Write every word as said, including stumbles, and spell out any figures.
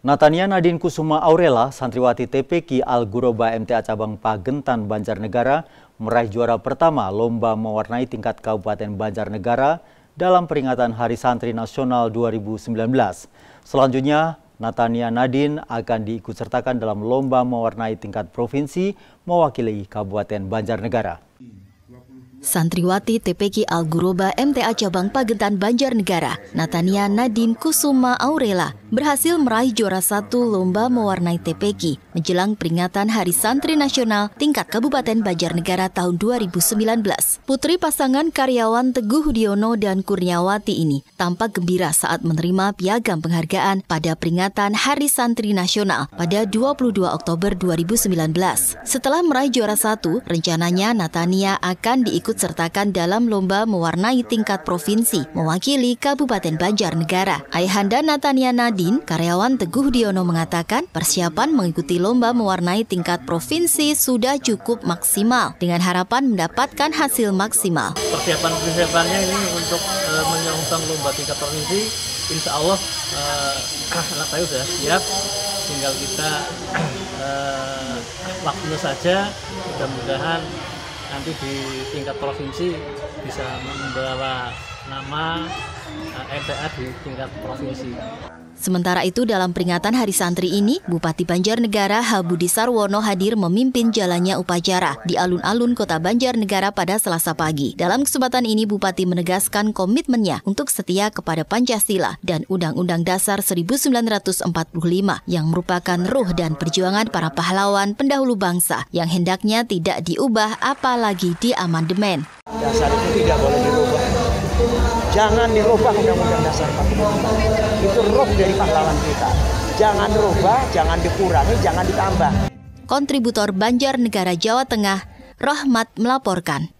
Natania Nadine Kusuma Aurela, santriwati T P Q Al-Ghuraba M T A Cabang Pagentan, Banjarnegara, meraih juara pertama lomba mewarnai tingkat Kabupaten Banjarnegara dalam peringatan Hari Santri Nasional dua ribu sembilan belas. Selanjutnya, Natania Nadine akan diikutsertakan dalam lomba mewarnai tingkat provinsi mewakili Kabupaten Banjarnegara. Santriwati T P Q Al-Ghuraba M T A Cabang Pagentan, Banjarnegara, Natania Nadine Kusuma Aurela, berhasil meraih juara satu lomba mewarnai T P Q menjelang peringatan Hari Santri Nasional tingkat Kabupaten Banjarnegara tahun dua ribu sembilan belas. Putri pasangan karyawan Teguh Hudiono dan Kurniawati ini tampak gembira saat menerima piagam penghargaan pada peringatan Hari Santri Nasional pada dua puluh dua Oktober dua ribu sembilan belas. Setelah meraih juara satu, rencananya Natania akan diikut sertakan dalam lomba mewarnai tingkat provinsi mewakili Kabupaten Banjarnegara. Ayahanda Natania Nadine, karyawan Teguh Hudiono, mengatakan persiapan mengikuti lomba mewarnai tingkat provinsi sudah cukup maksimal dengan harapan mendapatkan hasil maksimal. Persiapan-persiapannya ini untuk uh, menyongsong lomba tingkat provinsi, insya Allah uh, anak saya sudah siap, tinggal kita uh, waktunya saja. Mudah-mudahan nanti di tingkat provinsi bisa membawa nama M T A di tingkat provinsi. Sementara itu, dalam peringatan Hari Santri ini, Bupati Banjarnegara H. Budi Sarwono hadir memimpin jalannya upacara di alun-alun Kota Banjarnegara pada Selasa pagi. Dalam kesempatan ini, Bupati menegaskan komitmennya untuk setia kepada Pancasila dan Undang-Undang Dasar seribu sembilan ratus empat puluh lima yang merupakan ruh dan perjuangan para pahlawan pendahulu bangsa yang hendaknya tidak diubah apalagi diamandemen. Dasar itu tidak boleh dirubah. Jangan dirubah Undang-Undang Dasar empat puluh lima. Itu roh dari pahlawan kita. Jangan rubah, jangan dikurangi, jangan ditambah. Kontributor Banjarnegara, Jawa Tengah, Rohmat melaporkan.